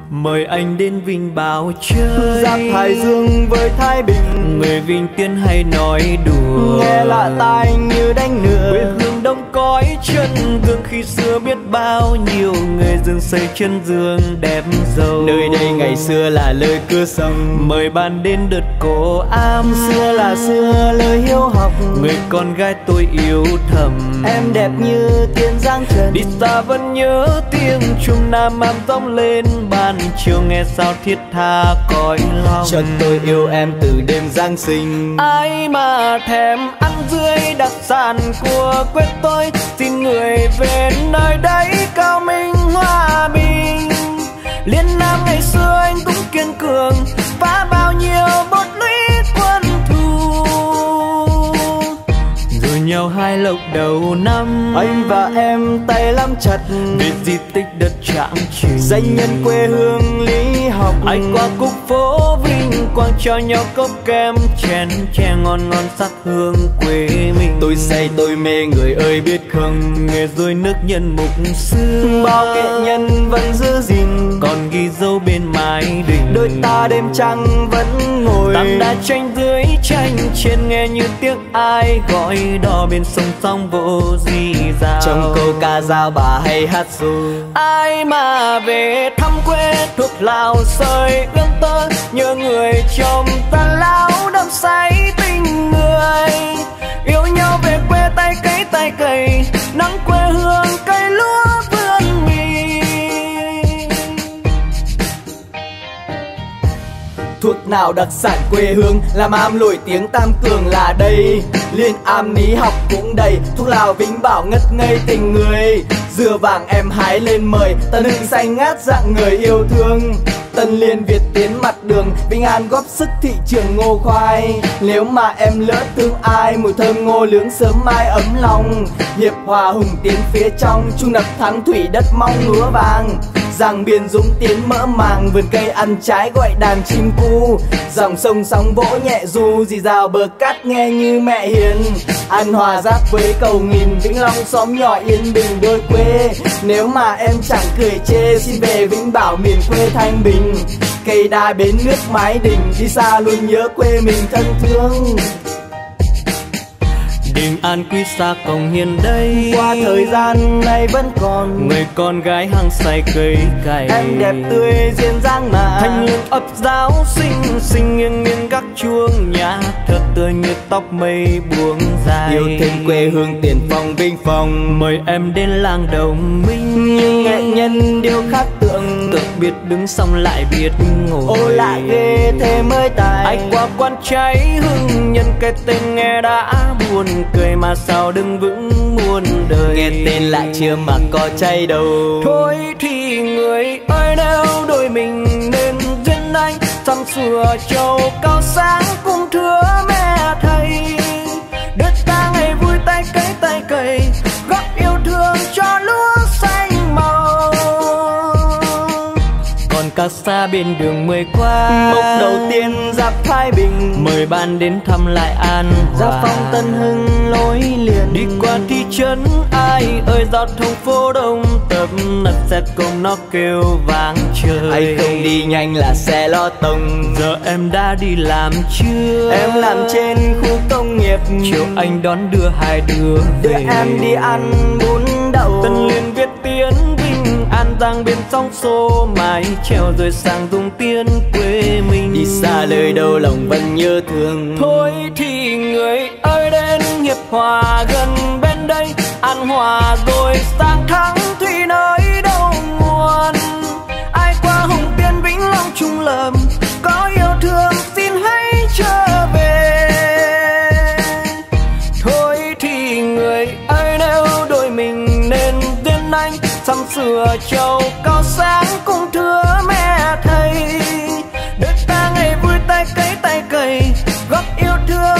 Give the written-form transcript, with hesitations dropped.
Mời anh đến Vinh Bảo chơi, giáp Hải Dương với Thái Bình. Người Vinh Tiên hay nói đùa, nghe lạ tai như đánh nửa. quê hương đông cõi chân dương, khi xưa biết bao nhiêu người dương xây chân dương đẹp giàu. Nơi đây ngày xưa là lời cưa sông, mời bạn đến đợt cổ am. xưa là xưa lời hiếu học, người con gái tôi yêu thầm. em đẹp như tiên giang trần. Đi xa vẫn nhớ tiếng chuông nam am vọng lên ban chiều, nghe sao thiết tha cõi lòng. Chợt tôi yêu em từ đêm Giáng sinh. Ai mà thèm ăn dưới đặc sản của quê tôi, xin người về nơi đấy cao minh hòa bình. Liên Nam ngày xưa anh cũng kiên cường, phá bao nhiêu bốt lũy quân thù. Rồi nhau hai lộc đầu năm, Anh và em tay lắm chặt, về di tích đất Trạng Trình. danh nhân quê hương lý học. Anh qua khúc phố Vinh Quang cho nhau cốc kem chén chè ngon ngon sắc hương quê mình. Tôi say tôi mê người ơi biết không, Nghề dối nước nhân mục xưa, bao nghệ nhân vẫn giữ gìn, còn ghi dấu bên mái đình. đôi ta đêm trăng vẫn ngồi. Tam đa tranh dưới tranh trên, nghe như tiếng ai gọi đò bên sông sóng vô gì rào. Trong câu ca dao bà hay hát ru. Ai mà về thăm quê thuộc Lào sơi ương tơ, nhớ người chồng ta lão đắm say tình người. Yêu nhau về quê tay cấy tay cày, nắng quê hương cây lúa vươn mì. Thuộc nào đặc sản quê hương, làm am nổi tiếng Tam Cường là đây. Liên am lý học cũng đầy, thuốc lào Vĩnh Bảo ngất ngây tình người. Dừa vàng em hái lên mời, Tân Hưng xanh ngát dạng người yêu thương. Tân Liên Việt tiến mặt đường, Vĩnh An góp sức thị trường ngô khoai. Nếu mà em lỡ thương ai, mùi thơm ngô nướng sớm mai ấm lòng. Hiệp Hòa hùng tiến phía trong, Trung Đập thắng thủy đất mong lúa vàng. Giang biên dũng tiến mỡ màng, vườn cây ăn trái gọi đàn chim cu. Dòng sông sóng vỗ nhẹ du, dì rào bờ cát nghe như mẹ hiền. An Hòa giáp với cầu nghìn, Vĩnh Long xóm nhỏ yên bình đôi quê. Nếu mà em chẳng cười chê, xin về Vĩnh Bảo miền quê thanh bình. Cây đa bến nước mái đình, đi xa luôn nhớ quê mình thân thương. Đình An quý xa cổng hiền đây, Qua thời gian này vẫn còn người con gái hăng say cây cày. em đẹp tươi duyên dáng mà. Thanh lương ấp giáo xinh xinh, nghiêng nghiêng gác chuông nhà, thật tươi như tóc mây buông dài. Yêu thêm quê hương tiền phong Vinh Phong, mời em đến làng Đồng Minh. nhưng nghệ nhân điêu khắc tượng, Tượng biết đứng xong lại biết ngồi. ô lạ ghê thế mới tài. Anh qua quan trái hưng nhân, cái tên nghe đã buồn cười, mà sao đứng vững muôn đời. Nghe tên lạ chưa mà có chay đầu. Thôi thì người ơi, nếu đôi mình nên duyên anh, sắm sửa châu cao sáng cùng thưa mẹ thầy. Đất ta ngày vui tay cấy tay cày, góp yêu thương cho lúa xanh màu. Còn các xa bên đường mười qua, Mốc đầu tiên giáp Thái Bình, mời bạn đến thăm lại An giáp Hòa. Phong Tân Hưng lối liền. Đi qua thị trấn ai ơi, giao thông phố đông tập nập, xe cùng nó kêu vang trời. Anh không đi nhanh là xe lo tông, giờ em đã đi làm chưa? em làm trên khu công nghiệp. Chiều anh đón đưa hai đứa đưa về. em đi ăn bún đậu. Tân Liên Việt tiến Vinh An Giang bên sóng xô, mái treo rồi sang vùng tiên quê mình. Đi xa lời đâu lòng vẫn nhớ thương. Thôi thì người ơi, đến Hiệp Hòa gần bên đây, An Hòa rồi sang Thắng Thủy nơi đầu nguồn. Ai qua Hùng Tiên Vĩnh Long Trung Lầm, có yêu thương xin hãy trở về. Thôi thì người ơi, nếu đôi mình nên duyên anh, sắm sửa châu cao sáng cùng thưa mẹ thầy. Đất ta ngày vui tay cấy tay cày, góp yêu thương